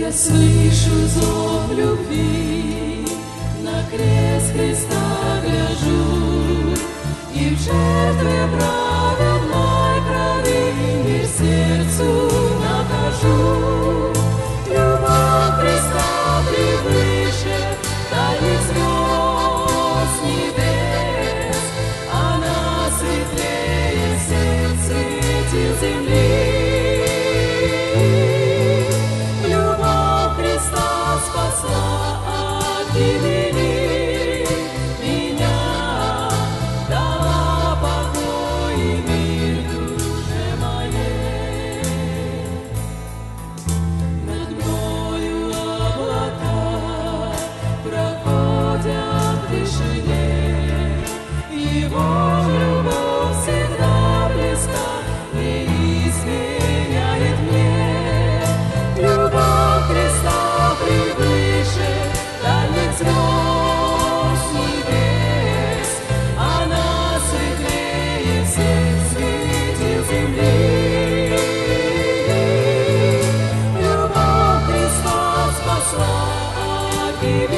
Я слышу зов любви, на крест Христа гляжу, и в жертве праведной крови мир сердцу нахожу. Любовь Христа превыше дальних звезд небес, она светлее всех светил земли. Спасла от гибели меня, дала покой и мир душе моей. Над мною облака проходят в тишине, Его любовь всегда близка и изменяет мне. Любовь Христа превыше дальних звезд небес, она светлее всех светил земли. Любовь Христа спасла от гибели.